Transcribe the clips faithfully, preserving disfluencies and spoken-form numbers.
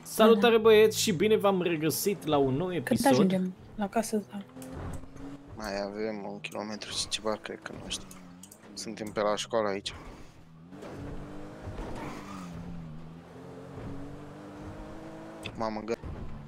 Salutare băieți și bine v-am regăsit la un nou episod. Când ajungem la casă? Da. Mai avem un kilometru și ceva, cred că nu știu. Suntem pe la școală aici. Mamă, gă...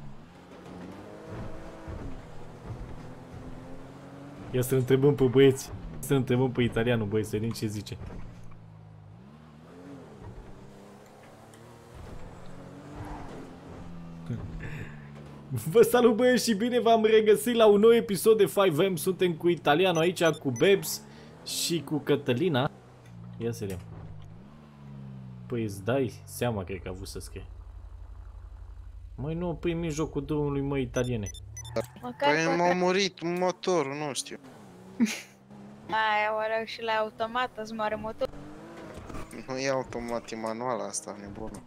Ia să întrebăm pe băieți. Să întrebăm pe italianul, băieți, să vedem ce zice. Vă salut băieți și bine v-am regăsit la un nou episod de cinci M. Suntem cu italianul aici, cu Bebs și cu Cătălina. Ia să vedem. Păi îți dai seama, cred că a vrut să scrie. Măi nu, păi în mijlocul drumului, măi, italiene. Păi m-a murit motorul, nu știu. Mai oare și la automat îți moare motorul? Nu e automat, e manual asta, nebună.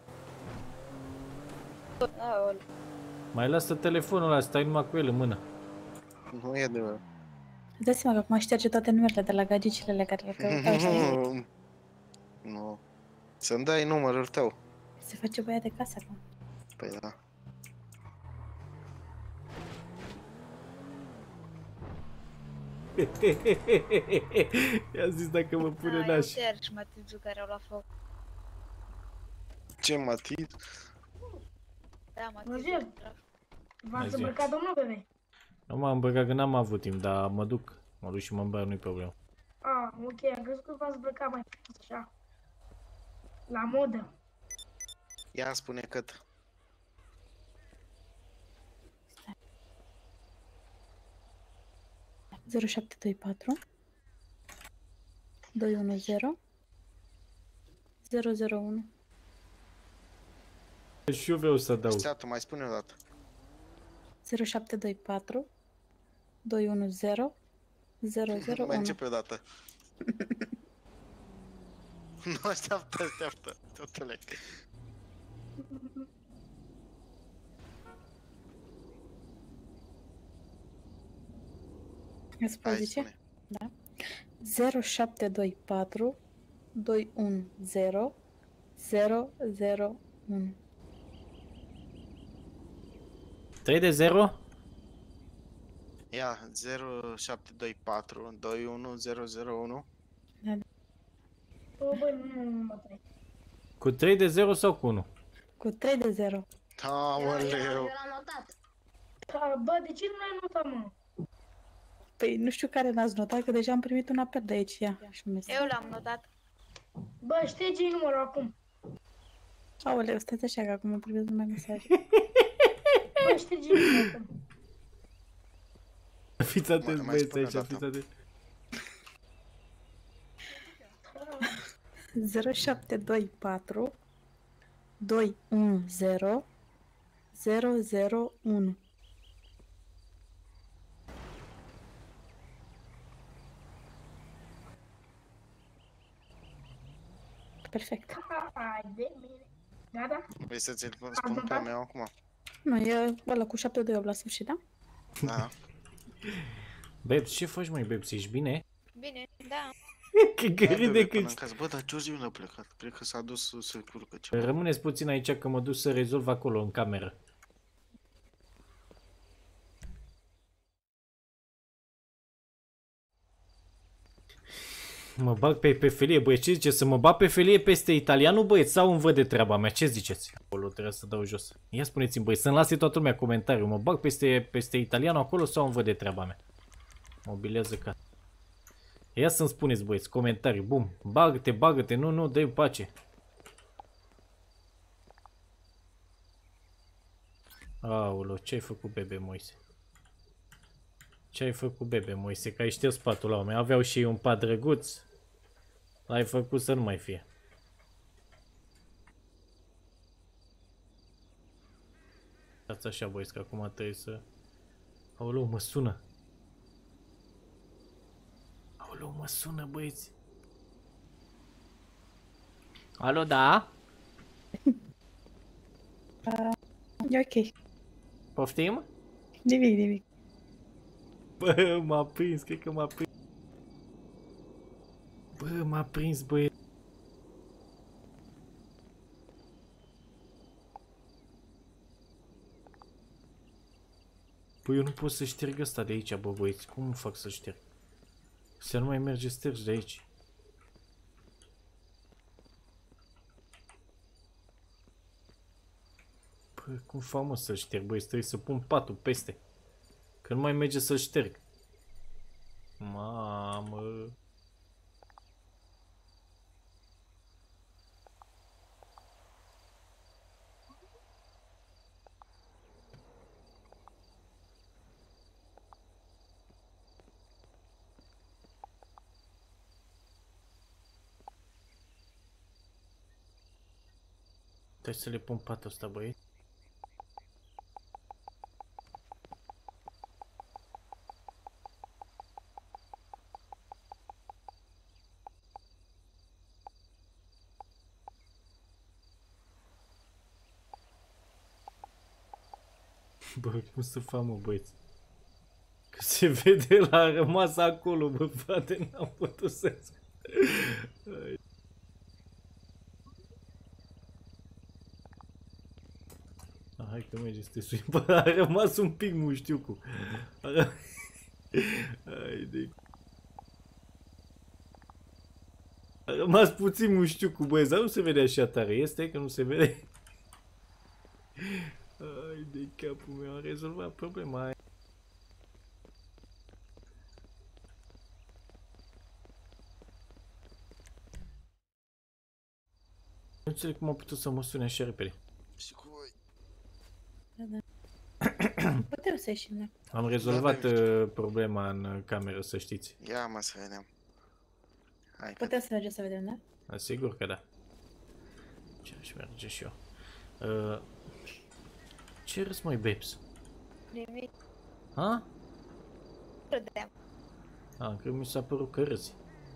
Aoleu. Mai lasă telefonul ăla, stai numai cu el în mână. Nu e de... Dați seama că acum șterge toate numerele de la gagicile care le căutau. Nu. Nu. Să-mi dai numărul tău. Se face băiat de casă acum. Păi da. I-a zis dacă mă pune Da, naș. eu Sergi, Matizul care au luat foc. Ce, Matiz? Da, Bună Matizul. ziua! V-ați Bună îmbrăcat, domnul bebe? Nu m-am îmbrăcat că n-am avut timp, dar mă duc. Mă duc și mă îmbrac, nu-i problemă. Ah, ok, am crezut că v-ați îmbrăcat mai așa. La modă. Ia spune cât. zero șapte doi patru doi unu zero zero zero unu. Și eu vreau să dau. Stea, tu mai spune o dată. zero șapte doi patru doi unu zero zero zero Mai unu. începe o dată. Nu, așteaptă, așteaptă. Totule. Îți pot Hai, zice? spune. Da. zero șapte doi patru doi unu zero zero zero unu. trei de zero? Ia, zero șapte doi patru doi unu zero zero unu. Bă, băi, nu, nu, nu mă trec. Cu trei de zero sau cu unu? Cu trei de zero. Aoleu. Da, bă, de ce nu l-ai notat, mă? Păi nu știu care n-ați notat, că deja am primit un apel de aici. Ia, și un mesaj. Eu l-am notat. Bă, șterge-i numărul acum. Aoleu, stați așa că acum îmi primesc numai mesaj. Bă, șterge-i numărul acum. Fiți atenți Mai- mai băieți spune o aici, dată. fiți atenți. zero șapte doi patru doi unu zero zero zero unu. Perfect. Hai de mine. Gata? Vrei să ți-l spun pe meu acum? Nu, e ăla cu șapte doi opt la sfârșit, da? Da. Bebs, ce faci mai Bebs, ești bine? Bine, da. Că Ia gâri bebe de până în când. casă. Bă, dar George unde a plecat? Cred că s-a dus să se curcă ceva. Rămâneți puțin aici că mă duc să rezolv acolo, în cameră. Mă bag pe, pe felie, băieți, ce ziceți? Să mă bag pe felie peste italianul, băieți, sau îmi văd de treaba mea? Ce ziceți? Acolo trebuie să dau jos. Ia spuneți-mi, băieți, să-mi lase toată lumea comentariu. Mă bag peste, peste italianul acolo sau îmi văd de treaba mea? Mobilează ca... Ia să-mi spuneți, băieți, comentarii. Bum, bagă-te, bagă-te, nu, nu, dă-i pace. Aoleu, ce-ai făcut, bebe Moise? Ce-ai făcut, bebe Moise? Că ai șters patul la oameni. Aveau și ei un pat drăguț. L-ai făcut să nu mai fie. Stați așa, băieți, că acum trebuie să... Aoleu, mă sună. Aoleu, mă sună, băieți. Alo, da? E ok. Poftim? Nimic, nimic. Bă, m-a prins, cred că m-a prins. Bă, m-a prins, băie. Păi eu nu pot să șterg ăsta de aici, bă, băieți. Cum îmi fac să șterg? Să nu mai merge ștergi de aici. Păi cum fac, mă, să șterg, băieți? Trebuie să pun patul peste. Că nu mai merge să șterg. Mamă. Trebuie să le pun patul ăsta, băieți. Bă, cum să fac, mă, băieți? Că se vede, el a rămas acolo, bă, frate, n-am putut să... Hai că merge să te sui. Bă, a rămas un pic muștiucu. Hai de... A rămas puțin muștiucu, băieți, dar nu se vede așa tare. Este că nu se vede. Hai de capul meu, am rezolvat problema aia. Nu înțeleg cum am putut să mă sune așa repede. Și cu voi. Da, da. Putem să ieșim, da. Am rezolvat uh, problema în uh, cameră, să știți. Ia mă să vedem. Hai că... Putem să mergem să vedem, da? Da, sigur că da. Ce aș merge și eu. Uh, ce râs, măi, Babes? Nimic. Ha? Râdeam. A, cred mi s-a părut că râzi.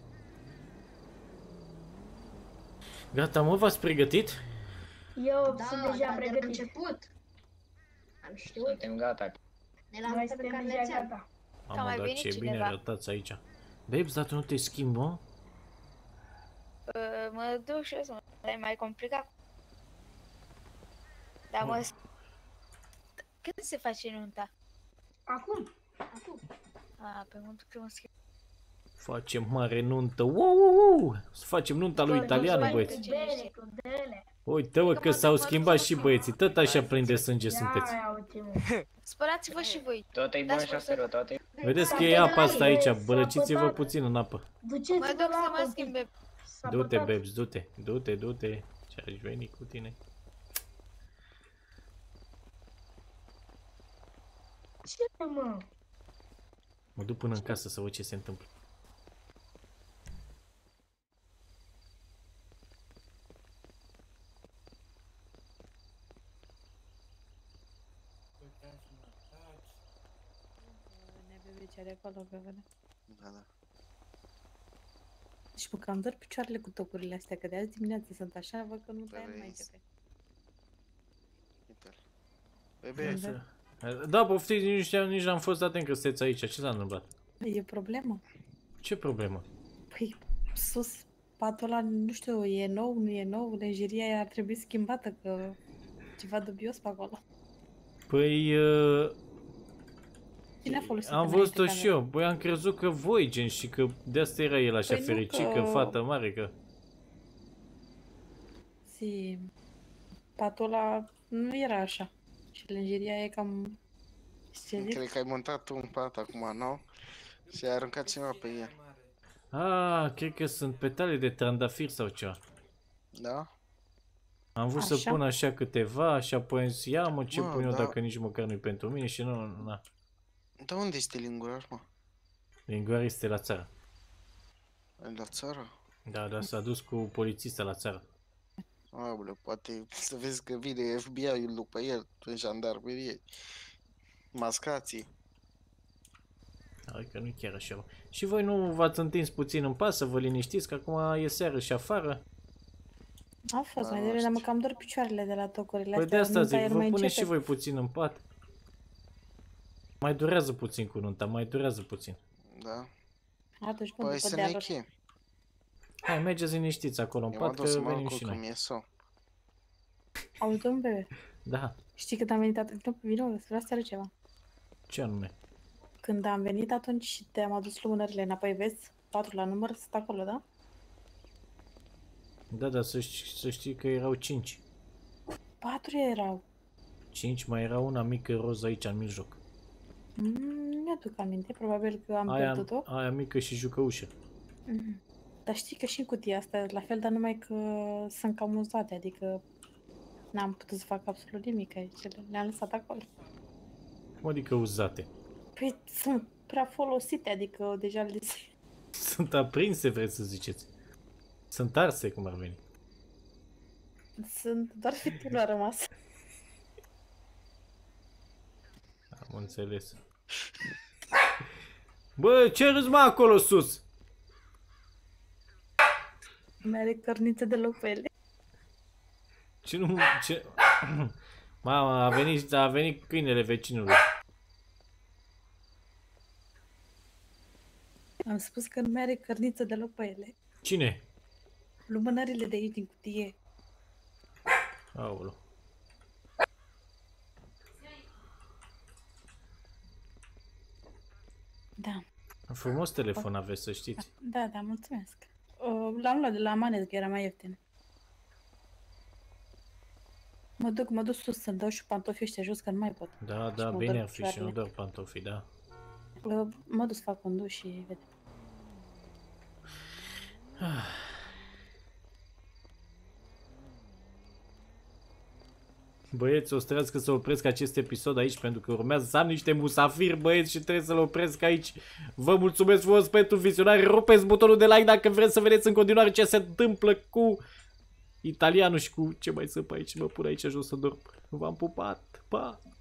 Gata, mă, v-ați pregătit? Eu Da, sunt deja dar de pregătit. început. Am știut. Suntem gata. Ne Noi lansăm pe suntem deja carnețel. gata. mai Mamă, dar venit ce bine cineva. arătați aici. Babes, dar tu nu te schimbi, mă? Uh, mă duc și eu să mă... Dar e mai complicat. Dar mă... Când se face nunta? Acum. Acum. A, pe mult că mă schimb. Facem mare nuntă. Wow, wow, wow. Să facem nunta lui Bă, italian, nu-ți mai băieți. Crudele, crudele. Uite, mă, că s-au schimbat și băieții. Tot așa plini de sânge sunteți. Ia uite, mă. Spălați-vă și voi. Tot e bun, Dați-mă șoferul, tot e... Vedeți că e apa asta aici. Bălăciți-vă puțin în apă. Mă Duceți-vă duc să la mă apă. schimbe. S-a Du-te, bătat. Babes, du-te. Du-te, du-te. Ce-aș veni cu tine? Ce, mă? Mă duc până în casă să văd ce se întâmplă. Ne bebe ce are acolo, pe vedea. Da, da. Și mă cam dor picioarele cu tocurile astea, că de azi dimineață sunt așa, văd că nu Păi mai mai vezi. începe. Uite-l. Bebe, Da. Da, poftiți, nici, nici n-am fost atent că sunteți aici. Ce s-a întâmplat? E problemă. Ce problemă? Păi, sus, patul ăla, nu știu, e nou, nu e nou, lenjeria aia ar trebui schimbată, că ceva dubios pe acolo. Păi... Uh... Cine a folosit Am înainte văzut-o și camera? eu. Băi, am crezut că voi, gen, și că de asta era el așa Păi nu, fericit, că... că- fată mare, că... Si, patul ăla nu era așa. Și lenjeria e cam... Ce zic? cred că ai montat un pat acum nou și ai aruncat ceva pe el. Ah, cred că sunt petale de trandafir sau ceva. Da? Am vrut să Așa? pun așa câteva și apoi am zis, ia mă, ce Mă, pun eu da. dacă nici măcar nu-i pentru mine și nu, na. Dar unde este linguraș, mă? Lingoare este la țară. La țară? Da, da, s-a dus cu polițista la țară. Aoleu, poate să vezi că vine F B I-ul după el în jandarmerie. Mascații. Hai că nu chiar așa. Și voi nu v-ați întins puțin în pas să vă liniștiți, că acum e seară și afară? A fost Da, mai nu devreme, dar mă știu. cam dor picioarele de la tocurile Păi de astea. asta nunta zic, el vă mai puneți începe. și voi puțin în pat. Mai durează puțin cu nunta, mai durează puțin. Da? Atunci bun, Păi după să ne dealuri. chem. Hai, mergeți liniștiți acolo în Eu mă pat, duc că să mă venim și încurc că noi. mi-e somn. Auzi, domn bebe, Da. știi cât am meditat? Vino, vino, să vreau să arăt ceva. Ce anume? Când am venit atunci și te-am adus lumânările înapoi, vezi? patru la număr, sunt acolo, da? Da, dar să știi, să știi că erau cinci. patru erau. cinci, mai era una mică roz aici în mijloc. Mm, mi-aduc aminte, probabil că am Aia, pierdut-o. aia mică și jucăușă. Mm. Dar știi că și în cutia asta la fel, dar numai că sunt cam uzate, adică n-am putut să fac absolut nimic aici, le-am lăsat acolo. Cum adică uzate? Păi sunt prea folosite, adică deja le Sunt aprinse, vreți să ziceți. Sunt arse, cum ar veni. sunt doar fitilul a rămas. Am înțeles. Bă, ce râzi mă acolo sus? Mi-are cărniță de loc pe ele. Ce nu... Ce... Mama, a venit, a venit câinele vecinului. Am spus că nu mi-are cărniță deloc pe ele. Cine? Lumânările de aici din cutie. Aolo. Da, Frumos telefon aveți, să știți. da, da, mulțumesc. Uh, L-am luat de la Amanes, că era mai ieftin. Mă duc, mă duc sus să-mi dau și pantofii ăștia jos, că nu mai pot. Da, Și da, mă bine dor ar fi și nu picioarele. doar pantofii, da. Uh, Mă duc să fac un duș și vedem. Băieți, o să trebuiască să opresc acest episod aici pentru că urmează să am niște musafiri, băieți, și trebuie să-l opresc aici. Vă mulțumesc frumos pentru vizionare, rupeți butonul de like dacă vreți să vedeți în continuare ce se întâmplă cu italianul și cu ce mai sunt pe aici. Mă pun aici jos să dorm. V-am pupat, pa!